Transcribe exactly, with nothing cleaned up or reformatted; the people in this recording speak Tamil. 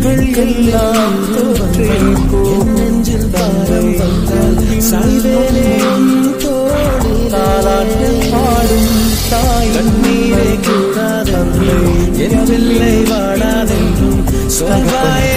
கண்கள் எல்லாம் தோற்றே போகும் நெஞ்சில் பாரம் வந்தால் சாய்வேனே தோளில் தாலாட்டு பாடும் தாய் கண்ணீரே கூடாதென்று என் பிள்ளை வாடாதென்றும் சொல்வாயே